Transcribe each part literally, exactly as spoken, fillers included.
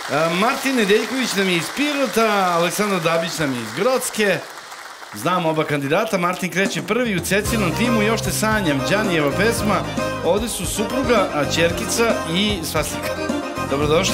Martin Nedeljković nam je iz Pirota, Aleksandar Dabić nam je iz Grocke. Znam oba kandidata, Martin kreće prvi u Cecinom timu, Još te sanjam, Đanijeva pesma. Ovde su supruga, ćerkica i svastika. Dobrodošli.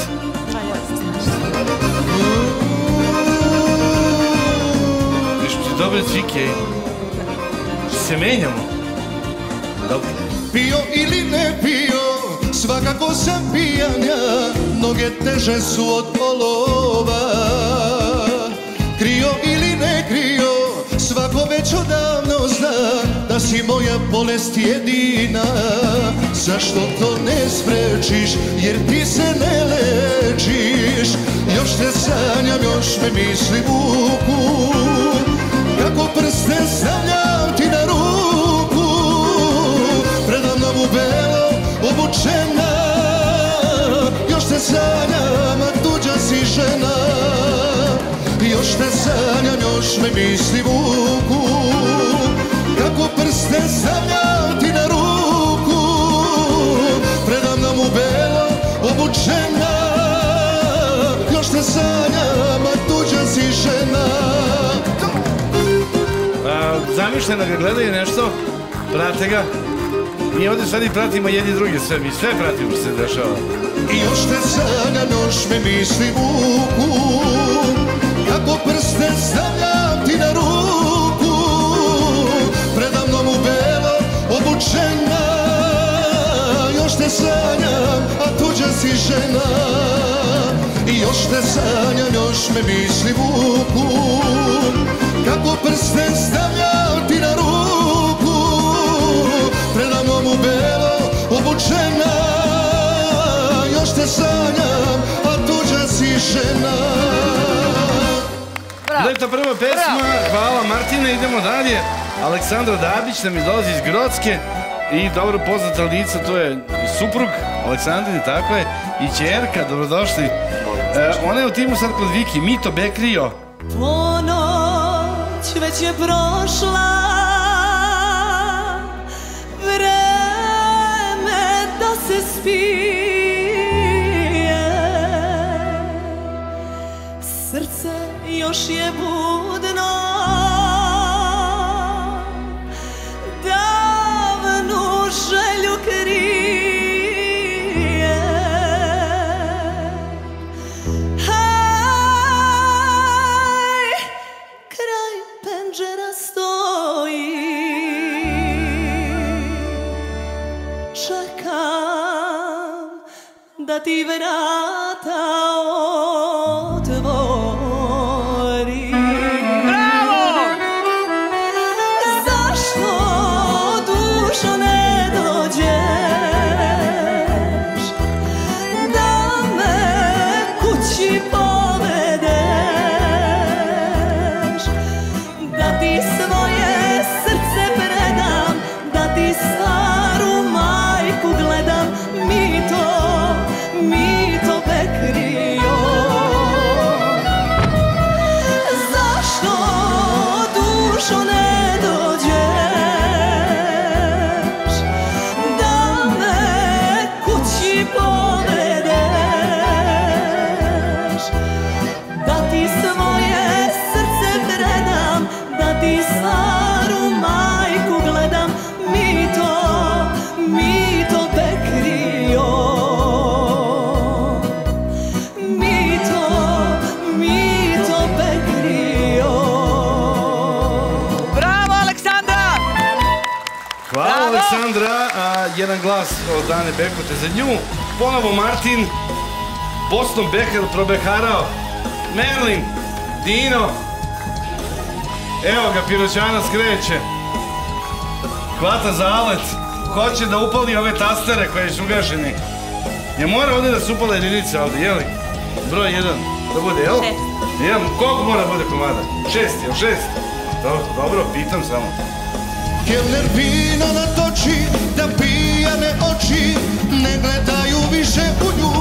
Viš ti dobre cvike, se menjamo. Dobro. Pio ili ne pio, svakako sam pijan ja, noge teže su od olova. Krio ili ne krio, svako već odavno zna da si moja bolest jedina. Zašto to ne sprečiš, jer ti se ne lečiš? Još te sanjam, još me misli vuku, kako prsten stavljam ti na ruku. Predamnom u belo obučena, još te sanjam, a tuđa si žena. Još te sanjam, još me misli vuku, kako prsten stavljam ti na ruku. Predamnom u belo obučena, još te sanjam, a tuđa si žena. Zamišljeno ga gledaju nešto, prate ga. Mi ovdje sad i pratimo jedni drugi sve, mi sve pratimo što se dešava. I još te sanjam, još me misli vuku, kako prsten stavljam ti na ruku. Predamnom u belo obučena, još te sanjam, a tuđa si žena. I još te sanjam, još me misli vuku, kako prsten stavljam ti na ruku. Predamnom u belo obučena, još te sanjam, a tuđa si žena. Leta prva pesma, hvala Martine, idemo dalje. Aleksandra Dabić nam dolazi iz Grocke i dobro poznata lica, to je suprug Aleksandrin, tako je, i ćerka, dobrodošli. Ona je u timu sad kod Viki, Mito Bekrio. Ponoć već je prošla, vreme da se spije, srce još je budno, davnu želju krije. Haj, kraj penđera stoji, čekam da ti vrata otvori. Bravo! Zašto dušo ne dođeš, da me kući povedeš, da ti svoje srce predam, da ti staru majku gledam. Mito, Mito Bekrio, zašto dušo ne dođeš, da me kući povedeš, da ti svoje srce predam, da ti staru majku gledam. Mito, Mito Bekrio, Mito, Mito Bekrio. Bravo, Aleksandra! Hvala Aleksandra, jedan glas od Dane Bekote za nju. Ponovo Martin, Boston Behel probeharao, Merlin, Dino. Evo ga, Piroćanac kreće. Hvata za alet, hoće da upali ove tastere koje su ugašeni. Je mora ovdje da se upala jedinica ovdje, jeli? Broj jedan, da bude, jel? Šest. Jedan, koliko mora bude komada? Šest, jel šest? Dobro, dobro, pitam samo. Kelner vino natoči, da pijane oči ne gledaju više u nju.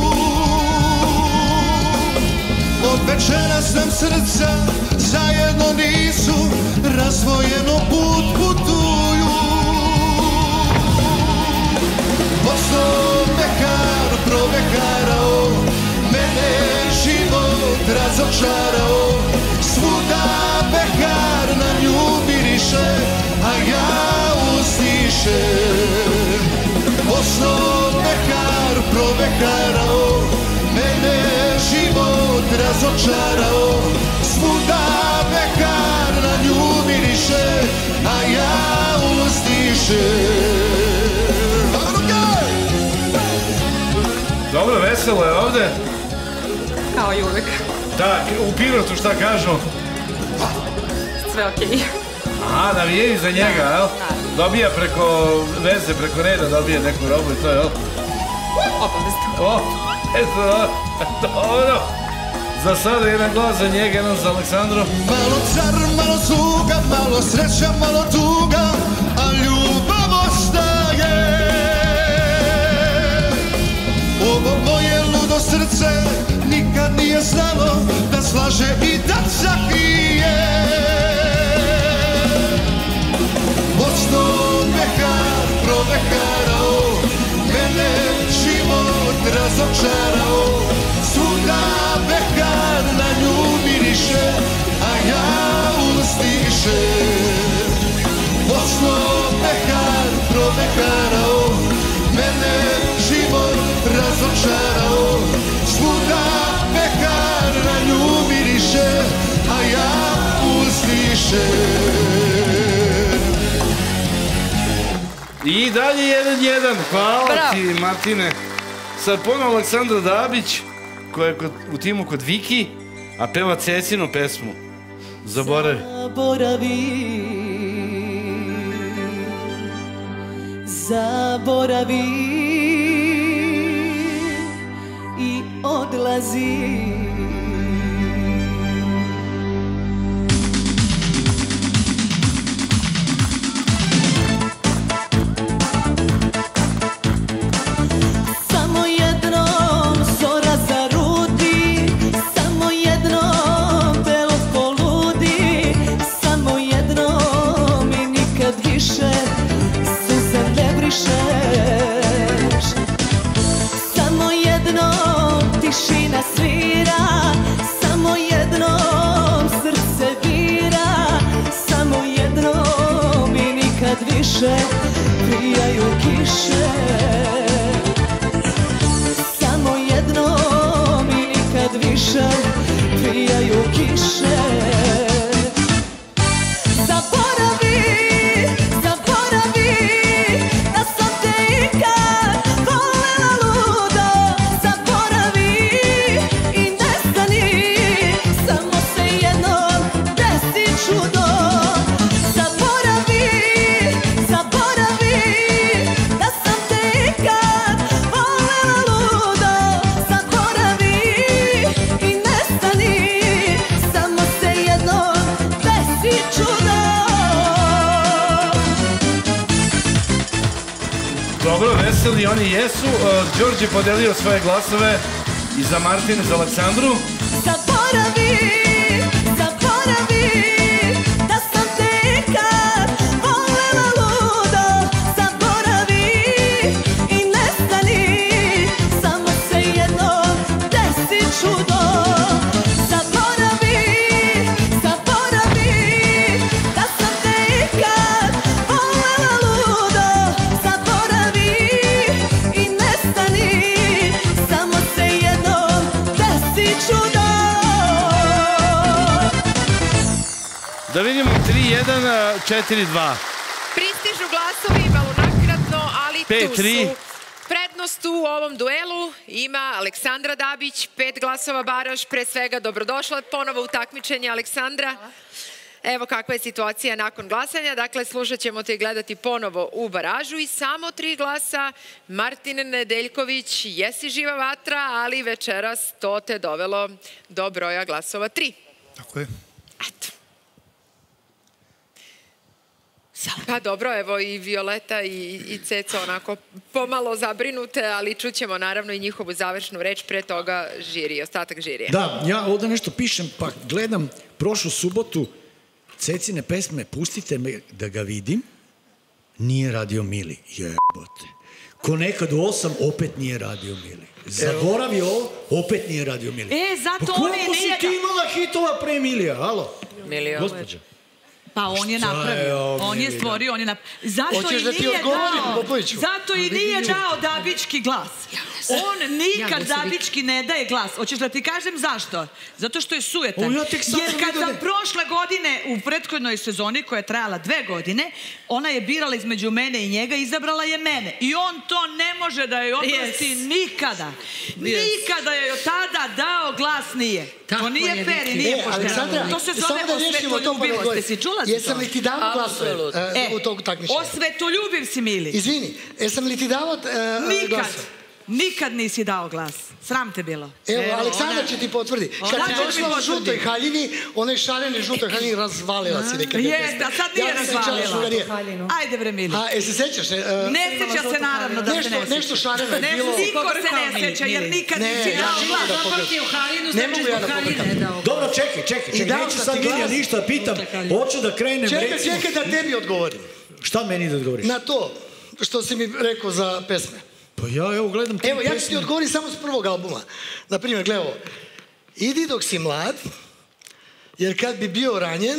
Od večeras nam srca zajedno nisu, razdvojeno put putuju. Boston Behar probeharao mene. razočarao, svuda pekar na nju miriše, a ja uzdišem. Bosno pekar propekarao, mene život razočarao, svuda pekar na nju miriše, a ja uzdišem. Dobro, veselo je ovde. Kao i uvek. Da, u Pirotu šta kažu? Sve okej. Aha, navijaju za njega, jel? Dobija preko veze, preko reda dobije neku robu i to, jel? Obavezno. O, eto, dobro. Za sada jedan glas za njega, jedan za Aleksandru. Malo car, malo cuga, malo sreća, malo tuga, a ljubav ostaje. Ovo moje ludo srce nikad nije znalo da slaže i da zakrije. Bosno pekar propekarao, mene život razočarao, svuda pekar na nju miriše, a ja uzdišem. Bosno pekar propekarao, mene život razočarao, svuda pekar na nju miriše, a ja uzdišem. I dalje jedan jedan. Hvala ti, Martine. Sad ponovo Aleksandra Dabić, koja je u timu kod Viki, a peva Cecinu pesmu. Zaboravi. Zaboravi. Zaboravi i odlazi. Samo jednom zora zarudi, samo jednom belo poludi, samo jednom i nikad više suze ne brišeš. Samo jednom tišina svira, samo jednom srce vira, samo jednom i nikad više prijaju kiše. Samo jednom i nikad više prijaju kiše. Zaboravi, zaboravi da sam te ikad volela ludo. Zaboravi i nestani, samo se jednom desi čudo. Zaboravi, zaboravi da sam te ikad volela ludo. Zaboravi i nestani, samo se jednom desi čudo. Dobro, veseli oni jesu. Đorđe podelio svoje glasove i za Martin i za Aleksandru. Zaboravi, zaboravi da sam te ikad volela ludo. Zaboravi i nestani, samo se jednom desi čudo. Zaboravi, zaboravi da sam te ikad volela ludo. Zaboravi i nestani, samo se jednom desi čudo. Da vidimo tri jedan, četiri dva. Pristižu glasovi, malo nakratno, ali pet tu tri. su. Prednost u ovom duelu ima Aleksandra Dabić, pet glasova baraž, pre svega dobrodošla ponovo u takmičenje Aleksandra. Evo kakva je situacija nakon glasanja, dakle slušat ćemo te gledati ponovo u baražu i samo tri glasa. Martin Nedeljković, jesi živa vatra, ali večeras to te dovelo do broja glasova tri. Tako je. Eto. Pa dobro, evo i Violeta i, i Ceca onako pomalo zabrinute, ali čućemo naravno i njihovu završnu reč, pre toga žiri, ostatak žirije. Da, ja ovdje nešto pišem, pa gledam prošlu subotu Cecine pesme Pustite me da ga vidim, nije radio Mili, jebote. ko nekad u osam, opet nije radio Mili. Zaboravi ovo, opet nije radio Mili. E, zato pa on je koliko si nije... ti imala hitova pre Milija, alo? Milion. Gospođa. Pa on je napravio, on je stvorio, on je napravio. Zato i nije dao, zato i nije dao Dabički glas. On nikad Dabički ne daje glas. Hoćeš da ti kažem zašto? Zato što je sujetan. Jer kad sam prošle godine u prethodnoj sezoni, koja je trajala dve godine, ona je birala između mene i njega, izabrala je mene. I on to ne može da joj oprosti nikada. Nikada je od tada dao glas nije. To nije fair i nije pošteno. To se zove osvetoljubivost. Jesi čula? Jesam li ti dao glasove u tog takmičenja? Osvetoljubiv si, Mili. Izvini, jesam li ti dao Nikad. Nikad nisi dao glas. Sram te bilo. Evo, Aleksandar će ti potvrdi. Kad si došla u žutoj haljini, onaj šareni žutoj haljini razvalila si nekada. Jeste, a sad nije razvalila. Ajde bre, Mili. A, jesi sećaš? Ne seća se naravno da se ne seća. Nešto šareno je bilo. Niko se ne seća, jer nikad nisi dao glas. Ne mogu ja da pokažem. Dobro, čekaj, čekaj, čekaj. Neću sad Milija ništa da pitam. Hoću da krenem, recimo... Čekaj, čekaj da tebi odgovorim. Šta meni da odgovoriš? Na to što si mi rekao za pesme. Pa ja, evo, gledam ti Evo, ja ću ti odgovorim samo s prvog albuma. Naprimjer, gledaj ovo. Idi dok si mlad, jer kad bi bio ranjen,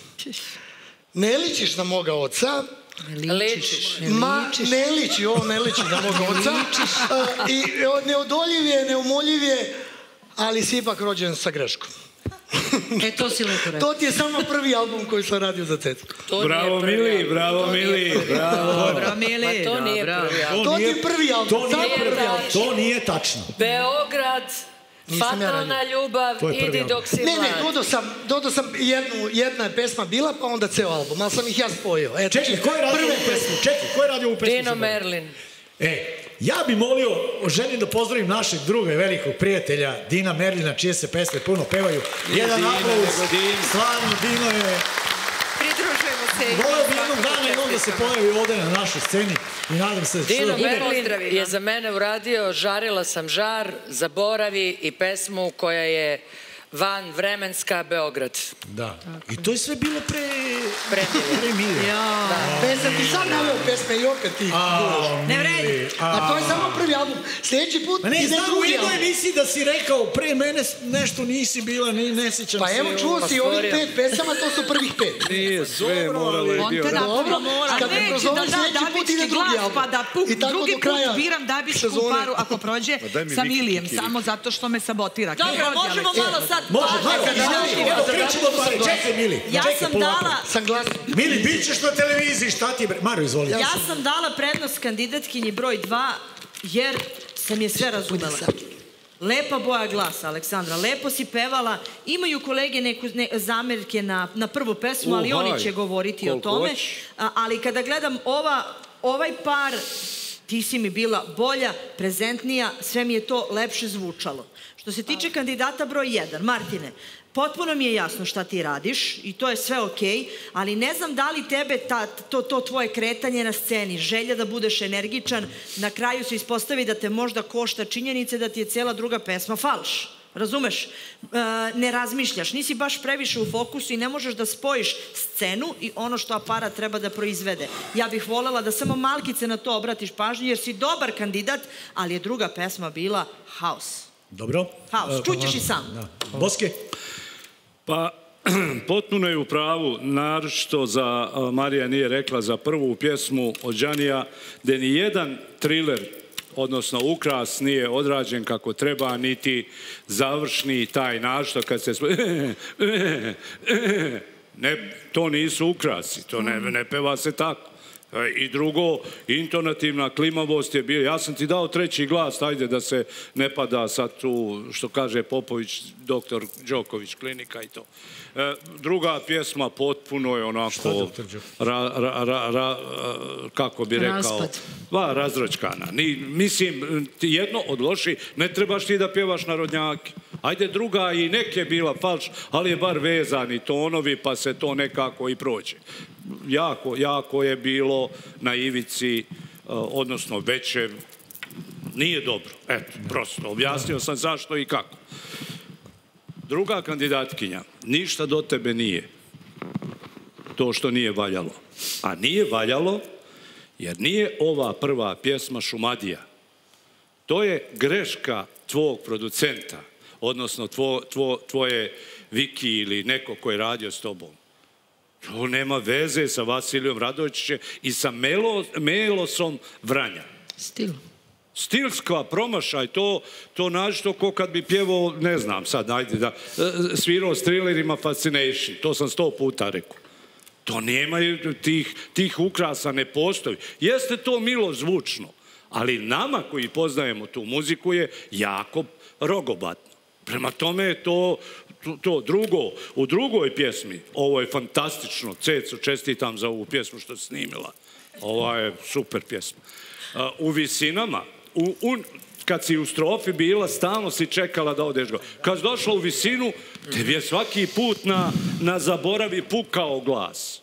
ne ličiš na moga oca. Ne ličiš. Ma, ne liči, ovo ne liči na moga oca. I neodoljiv je, neumoljiv je, ali si ipak rođen sa greškom. E, to si lepo rekao. To ti je samo prvi album koji sam radio za Cecku. Bravo, Mili, bravo, Mili, bravo. Dobro, Mili. Ma to nije prvi album. To ti je prvi album. To nije tačno. Beograd, fatalna ljubav, idi dok si mlad. Ne, ne, dodao sam, dodao sam jednu, jedna je pesma bila, pa onda ceo album, ali sam ih ja spojio. Čekaj, ko je radio ovu pesmu? Čekaj, ko je radio ovu pesmu? Dino Merlin. E, ja bi molio, želim da pozdravim našeg druga i velikog prijatelja Dina Merlina, čije se pesme puno pevaju. Jedan aplauz, slavno Dino je... Pridružujemo se. Voleo bi jednog dana i on da se pojavi ovde na našoj sceni i nadam se... Dino Merlin je za mene uradio Žarila sam žar, Zaboravi i pesmu koja je van vremenska Beograd. Da. I to je sve bilo pre... Pre Milija. Pe sam ti sam naveo pesme i opet ti. Ne vredi. A to je samo prvi album. Sljedeći put ide drugi album. Ne znam u jednoj emisiji da si rekao pre mene nešto nisi bila, ne sjećam se. Pa evo čuo si ovih pet pesama, to su prvih pet. Nije sve moralo je bio. On te napravno mora. A neće da da Dabički glas, pa da drugi put biram Dabičku paru ako prođe sa Milijem, samo zato što me sabotira. Dobro, možemo malo sad... Može, čekaj Mili. Ja sam dala... Mili, bit ćeš na televiziji, šta ti bre? Maro, izvoli. Ja sam dala prednost kandidatkinji broj dva, jer sam je sve razumela. Lepa boja glasa, Aleksandra, lepo si pevala. Imaju kolege neku zamerke na prvu pesmu, ali oni će govoriti o tome. Ali kada gledam ovaj par, ti si mi bila bolja, prezentnija, sve mi je to lepše zvučalo. Što se tiče kandidata broj jedan, Martine, potpuno mi je jasno šta ti radiš i to je sve okej, ali ne znam da li tebe to tvoje kretanje na sceni, želja da budeš energičan, na kraju se ispostavi da te možda košta činjenice da ti je cijela druga pesma falš. Razumeš? Ne razmišljaš, nisi baš previše u fokusu i ne možeš da spojiš scenu i ono što aparat treba da proizvede. Ja bih voljela da samo malkice na to obratiš pažnju jer si dobar kandidat, ali je druga pesma bila haos. Dobro. Haos, čućeš i sam. Boske? Pa, potpuno je u pravu, naročito za, Marija nije rekla, za prvu pjesmu od Džanija, gde ni jedan triler, odnosno ukras, nije odrađen kako treba, niti završni taj našto kad se... Ne, to nisu ukrasi, to ne peva se tako. I drugo, intonativna klimavost je bio, ja sam ti dao treći glas, ajde da se ne pada sad tu, što kaže Popović, doktor Đoković, klinika i to. Druga pjesma potpuno je onako, kako bi rekao, razročkana. Mislim, jedno od loši, ne trebaš ti da pjevaš narodnjake. Ajde, druga i nek je bila falš, ali je bar vezani tonovi, pa se to nekako i prođe. Jako, jako je bilo na ivici, odnosno veće, nije dobro. Eto, prosto, objasnio sam zašto i kako. Druga kandidatkinja, ništa do tebe nije to što nije valjalo. A nije valjalo Jer nije ova prva pjesma Šumadija. To je greška tvog producenta, odnosno tvoje Viki ili neko ko je radio s tobom. To nema veze sa Vasilijom Radojičićem i sa Melosom Vranja. Stil. Stilska promašaj, to nađi to ko kad bi pjevao, ne znam sad, najde da, svirao s Thrillerima Fascination, to sam sto puta rekao. To nemaju, tih ukrasa ne postoji. Jeste to milo zvučno, ali nama koji poznajemo tu muziku je jako rogobatno. Prema tome je to drugo. U drugoj pjesmi, ovo je fantastično, Cecu, čestitam za ovu pjesmu što si snimila. Ova je super pjesma. U Visinama, kad si u strofi bila, stalno si čekala da odeš go. Kad si došla u Visinu, tebi je svaki put na zaboravi pukao glas.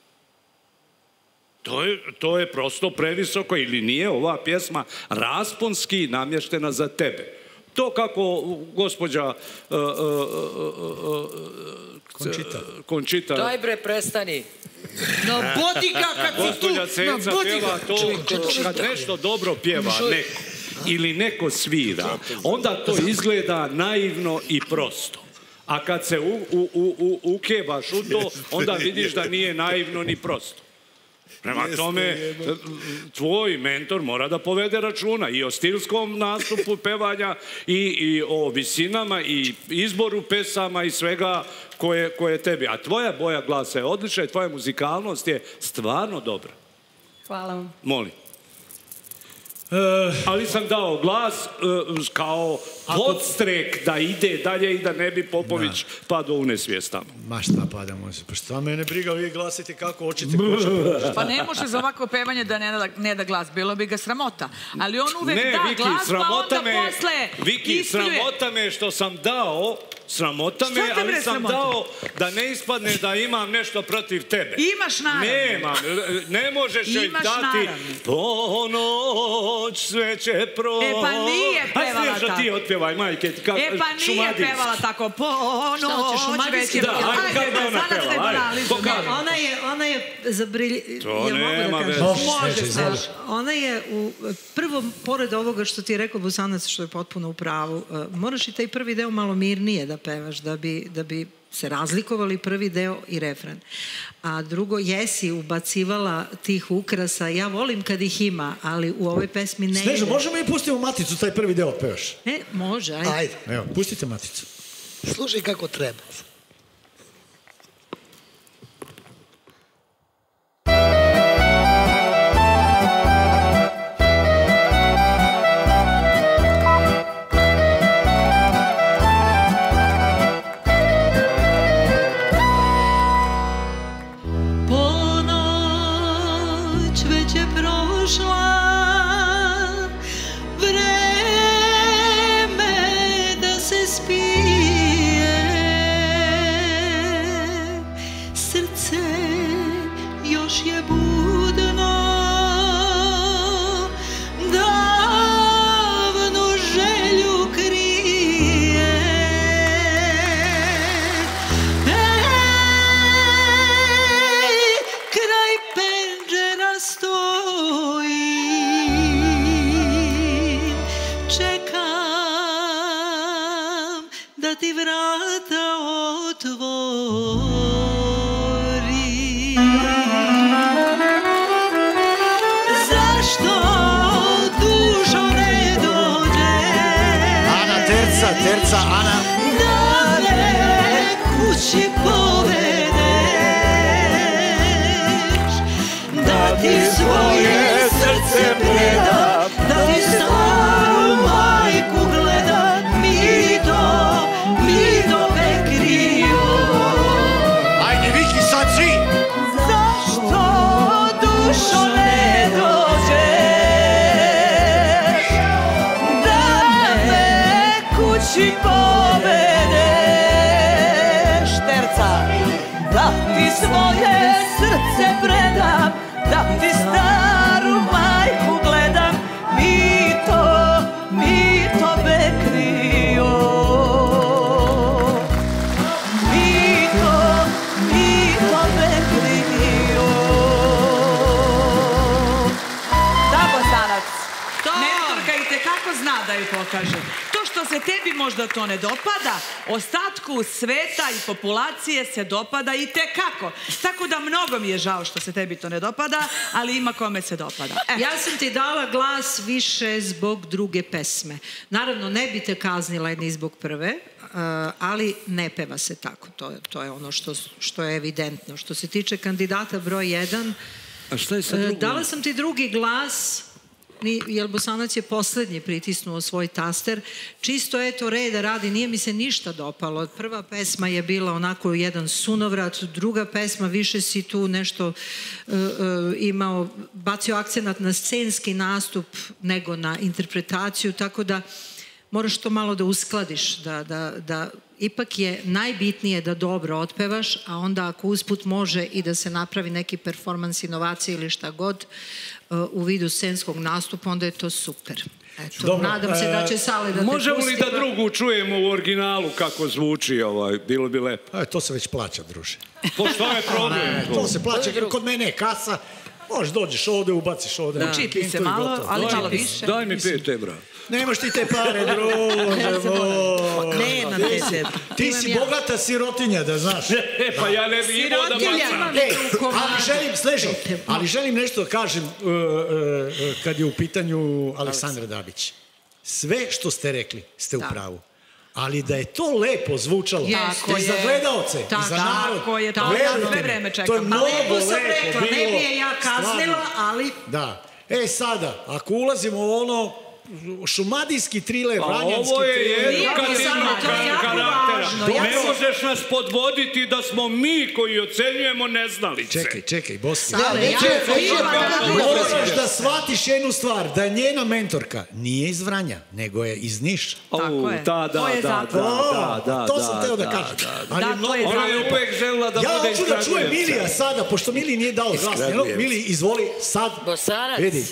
To je prosto previsoko, ili nije ova pjesma rasponski namještena za tebe. To kako gospođa Končita... Daj bre, prestani. No, bodi ga kad si tu. Gospođa Ceca pjeva to, kad nešto dobro pjeva neko, ili neko svira, onda to izgleda naivno i prosto. A kad se ukebaš u to, onda vidiš da nije naivno ni prosto. Prema tome, tvoj mentor mora da povede računa i o stilskom nastupu pevanja i o visinama i izboru pesama i svega koje je tebi. A tvoja boja glasa je odlična i tvoja muzikalnost je stvarno dobra. Hvala vam. Molim. Ali sam dao glas kao podstrek da ide dalje i da ne bi Popović padao u nesvijestama. Ma šta padamo? Pa šta mene briga, vi glasite kako hoćete. Pa ne može za ovako pevanje da ne da glas, bilo bi ga sramota. Ali on uvek da glas, pa onda posle ispluje. Viki, sramota me što sam dao, sramota me, ali sam dao da ne ispadne da imam nešto protiv tebe. Imaš naravno. Nemam, ne možeš joj dati ponoć sve će proći. E pa nije pevala tako. Hajde ti otpjevaj, majke, kako E pa nije pevala tako, ponoć već će proći. Ajde, kako ona pevala, Ona je za brilj... To nema veze. Ona je, prvo, pored ovoga što ti je rekao Bosanac, što je potpuno u pravu, moraš i taj prvi deo malo mirnije da pevaš, da bi se razlikovali prvi deo i refren. A drugo, jesi ubacivala tih ukrasa, ja volim kad ih ima, ali u ovoj pesmi ne ide. Sneža, možemo i pustimo Maticu, taj prvi deo pevaš? Ne, može, ajde. Ajde. Evo, pustite Maticu. Slušaj kako treba. Terca, Ana. Da me kući povedeš, da ti svoje srce predam, da ti staru majku gledam, mi to, mi to pekrio. Ajde, Viki, sad svi! Zašto dušo ne dođeš, da me kući povedeš, terca, da ti svoje srce predam, da ti staru majku gledam, mi to, mi to bekrio. Mi to, mi to bekrio. mentorka i tekako zna da ju pokaže. To što se tebi možda to ne dopada, ostatku sveta i populacije se dopada i tekako. Tako da mnogo mi je žao što se tebi to ne dopada, ali ima kome se dopada. Ja sam ti dala glas više zbog druge pesme. Naravno, ne bi te kaznila ni zbog prve, ali ne peva se tako. To je ono što je evidentno. Što se tiče kandidata broj jedan, dala sam ti drugi glas, jer Bosanac je poslednji pritisnuo svoj taster. Čisto, eto, reda radi, nije mi se ništa dopalo. Prva pesma je bila onako jedan sunovrat, druga pesma, više si tu nešto imao, bacio akcenat na scenski nastup nego na interpretaciju, tako da moraš to malo da uskladiš, da ipak je najbitnije da dobro otpevaš, a onda ako usput može i da se napravi neki performans, inovacije ili šta god u vidu scenskog nastupa, onda je to super. Eto, nadam se da će Sale da te pusti. Možemo li da drugu čujemo u originalu kako zvuči, bilo bi lepo. To se već plaća, druže. To što je problem? To se plaća, kod mene je kasa, možeš dođeš ovde, ubaciš ovde. Učipi se malo, ali malo više. Daj mi pet evra. Nemaš ti te pare, druže. Nema te evra. Ti si bogata sirotinja, da znaš. E, pa ja ne bi imao da bacam. Ali želim, sleži, ali želim nešto da kažem kad je u pitanju Aleksandra Dabić. Sve što ste rekli ste u pravu. Ali da je to lepo zvučalo i za gledaoce, i za narod. Tako je, to sve vreme čekam. To je mnogo lepo bilo. Ne bi je ja kaznila, ali... Da. E sada, ako ulazimo u ono šumadijski triler, vranjanski triler... Ovo je edukativno karaktera. Ne možeš nas podvoditi da smo mi koji ocenjujemo neznalice. Čekaj, čekaj, Boski. Moraš da shvatiš jednu stvar, da je njena mentorka nije iz Vranja, nego je iz Niša. Tako je. Da, da, da. To sam teo da kažem. Ona je uvek željela da bude iz Kragujevca. Ja hoću da čujem Milija sada, pošto Mili nije dao glas. Mili, izvoli sad. Bosanac. Vidi.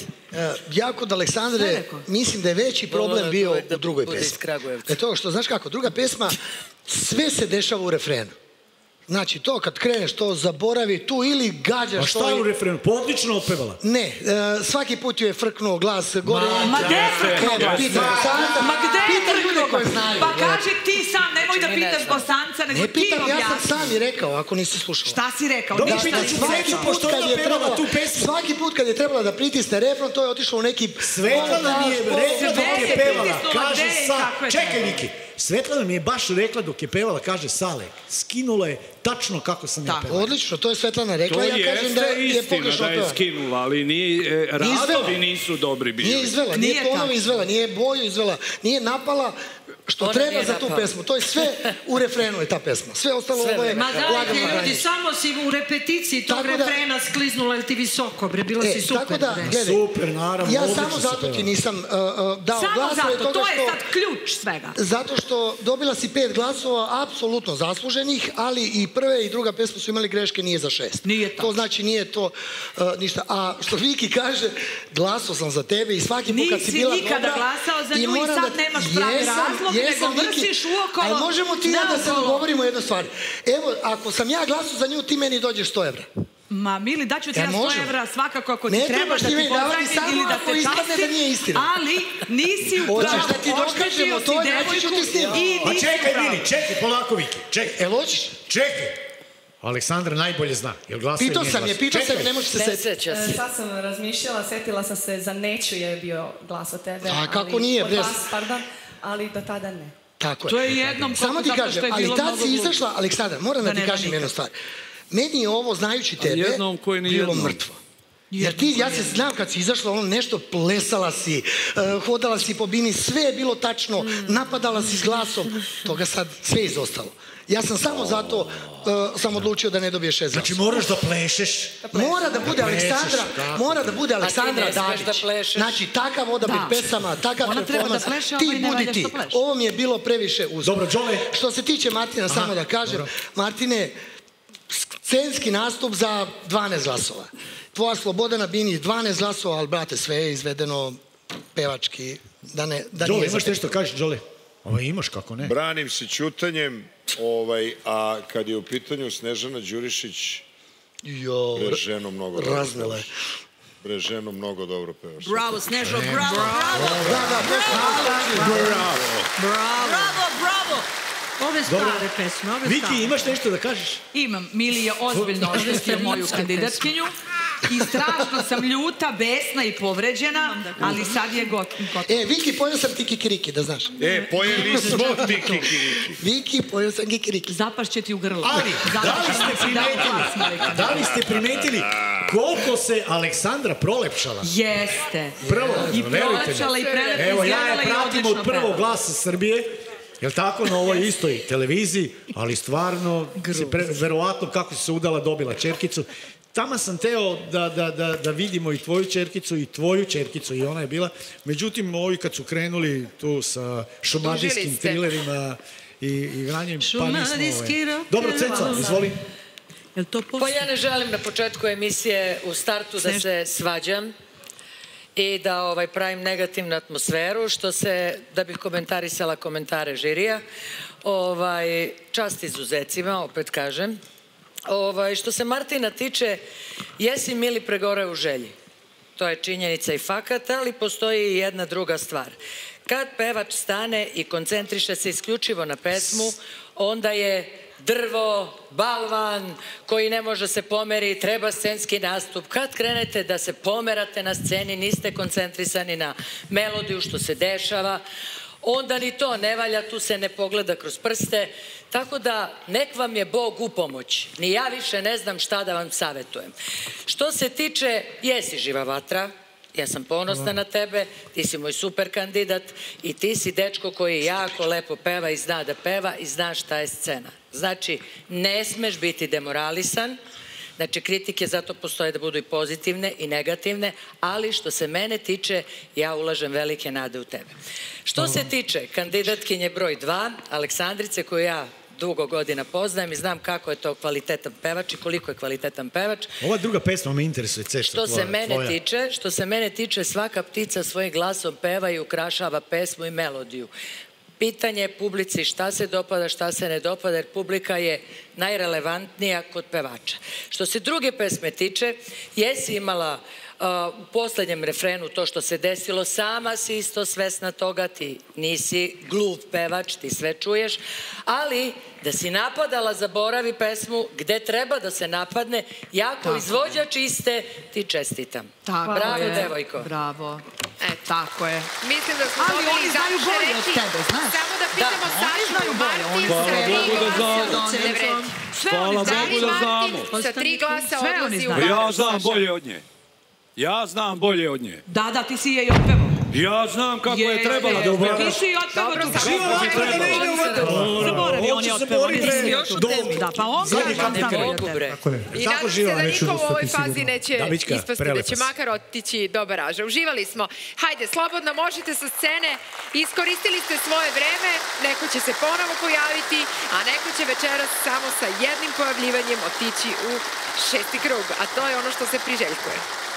Ja kod Aleksandre mislim da je veći problem bio u drugoj pesmi. E to što, znaš kako, druga pesma, sve se dešava u refrenu. Znači, to kad kreneš, to zaboravi, tu ili gađaš... A šta je u refrenu? Odlično otpevala? Ne, svaki put ju je frknuo glas gore... Ma gde je frknuo glas? Ma gde je frknuo glas? Pa kaži ti sam, nemoj da pitaš Bosanca, nego ti objasni. Ne pitam, ja sam sam i rekao, ako nisi slušala. Šta si rekao? Dobro, pitan ću sledeću, pošto ona pevala tu pesmu. Svaki put kad je trebala da pritisne refren, to je otišlo u neki... Svetlana mi je rekla dok je pevala, kaže sa... Čekaj, Viki. Svetlana mi je baš rekla dok je pevala, kaže Sale, skinula je tačno kako sam ja pevala. Odlično, to je Svetlana rekla, ja kažem da je pogrešno to. To jeste istina da je skinula, ali radovi nisu dobri bili. Nije izvela, nije tonovi izvela, nije boju izvela, nije napala što treba za tu pesmu. To je sve u refrenu je ta pesma. Sve ostalo ovo je lagano ljudi, samo si u repeticiji tog refrena skliznula ili ti visoko, bre, bila si super. Tako da, gledaj, super, naravno, ja samo zato ti nisam dao glasove. Samo zato, to je sad ključ svega. Zato što dobila si pet glasova, apsolutno zasluženih, ali i prve i druga pesma su imali greške, nije za šest. Nije tako. To znači nije to ništa. A što Viki kaže, glasao sam za tebe i svaki put kad si bila dobra... Nisi nikada glasao za nju i sad nemaš pravi razlog, nego vršiš uokolo... Ali možemo ti ja da se dogovorimo jednu stvar. Evo, ako sam ja glasao za nju, ti meni dođeš sto evra. Ma, Mili, daću ti ja sto evra svakako ako ti treba da ti pozdravim ili da te častim, ali nisi u pravu. Hoćeš da ti dokažemo to, nećeš ti s njim. Pa čekaj, Mili, čekaj, polako, Viki. Čekaj. Jel hoćeš? Čekaj. Aleksandra najbolje zna. Jel glasa ili nije glasa? Pitao sam je, pitao sam je, ne može se setiti. Sad sam razmišljala, setila sam se, za Neću je bio glas od tebe. A kako nije, bre? Ali do tada ne. Tako je. To je jednom samo ti kažem, ali tad si izašla, Aleksandar, moram da ti kažem jednu stvar. Meni je ovo, znajući tebe, bilo mrtvo. Jer ti, ja se znam kad si izašla, ono nešto plesala si, hodala si po bini, sve je bilo tačno, napadala si s glasom, toga sad sve izostalo. Ja sam samo zato sam odlučio da ne dobije šest glasova. Znači moraš da plešeš. Mora da bude Aleksandra, mora da bude Aleksandra Dabić. Znači takav odabir pesama, takav performans, ti budi ti. Ovo mi je bilo previše uzmano. Dobro, Đole. Što se tiče Martina, samo da kažem, Martine, scenski nastup za dvanaest glasova. Tvoja sloboda na bini dvanaest glasova, ali brate, sve je izvedeno pevački. Đole, imaš nešto kažeš, Đole? Ovo imaš, kako ne? Branim se ćutanjem, a kad je u pitanju Snežana Đurišić, je ženo mnogo raznela je. Bre, ženo, mnogo dobro pevaš. Bravo, Snežo, bravo, bravo! Bravo, bravo, bravo! Ove stare pesme, ove stare. Viki, imaš nešto da kažeš? Imam. Mili je ozbiljno oštetio moju kandidatkinju i strašno sam ljuta, besna i povređena, ali sad je gotovo. E, Viki, pojeo sam ti kikiriki, da znaš. E, pojeli smo ti kikiriki. Viki, pojeo sam kikiriki. Zapašće ti u grlo. Ali, da li ste primetili, da li ste primetili koliko se Aleksandra prolepšala? Jeste. Prvo, I verujte prolepšala i mi. prelepo Evo, ja izgledala je i pratim odlično od prvog pevala. Glasa Srbije, jel tako, na ovoj istoj televiziji, ali stvarno, se pre, verovatno kako si se udala, dobila čerkicu. Tamo sam teo da, da, da, da vidimo i tvoju čerkicu i tvoju čerkicu i ona je bila. Međutim, ovi kad su krenuli tu sa šumadijskim trilerima i igranjem, pa nismo... Ovaj. Dobro, Ceca, izvoli. Pa ja ne želim na početku emisije u startu da se svađam i da ovaj, pravim negativnu atmosferu, što se, da bih komentarisala komentare žirija. Ovaj, čast izuzecima, opet kažem. Ovaj, što se Martina tiče, jesi Mili pregore u želji. To je činjenica i fakat, ali postoji i jedna druga stvar. Kad pevač stane i koncentriše se isključivo na pesmu, onda je drvo, balvan koji ne može se pomeri, treba scenski nastup. Kad krenete da se pomerate na sceni, niste koncentrisani na melodiju što se dešava, onda ni to ne valja, tu se ne pogleda kroz prste. Tako da, nek vam je Bog u pomoć. Ni ja više ne znam šta da vam savjetujem. Što se tiče, jesi živa vatra, ja sam ponosna na tebe, ti si moj super kandidat i ti si dečko koji jako lepo peva i zna da peva i zna šta je scena. Znači, ne smeš biti demoralisan, znači kritike zato postoje da budu i pozitivne i negativne, ali što se mene tiče, ja ulažem velike nade u tebe. Što se tiče kandidatkinje broj dva, Aleksandrice, koju ja dugo godina poznajem i znam kako je to kvalitetan pevač i koliko je kvalitetan pevač. Ova druga pesma me interesuje, Ceša, Što se mene tiče, što se mene tiče, svaka ptica svojim glasom peva i ukrašava pesmu i melodiju. Pitanje je publici šta se dopada, šta se ne dopada, jer publika je najrelevantnija kod pevača. Što se druge pesme tiče, jesi imala u poslednjem refrenu to što se desilo, sama si isto svesna toga, ti nisi gluv pevač, ti sve čuješ, ali da si napadala Zaboravi pesmu gde treba da se napadne, jako izvođač iste, ti čestitam. Bravo, devojko. Bravo. Tako je. Mislim da smo ali dobili oni znaju završe bolje od reči. tebe, znaš. Samo da pitamo Sašu Martin Hvala sa tri Bogu da glasa. znamo. Ne vredi. Hvala Bogu da znamo. Martin sa tri glasa odlazi u Pa ja znam bolje od nje. Ja znam bolje od nje. Da, da, ti si je i otpevo. Ja znam kako je trebala da ubrava. Ti si i otpevo. Dobro, Zaboravi, on je otpevo. Nisi još u temi. Da, pa on I nadam se da niko u ovoj fazi neće ispasti, da će makar otići do baraža. Uživali smo. Hajde, slobodno možete sa scene. Iskoristili ste svoje vreme. Neko će se ponovo pojaviti, a neko će večeras samo sa jednim pojavljivanjem otići u šesti krug. A to je ono što se priželjkuje.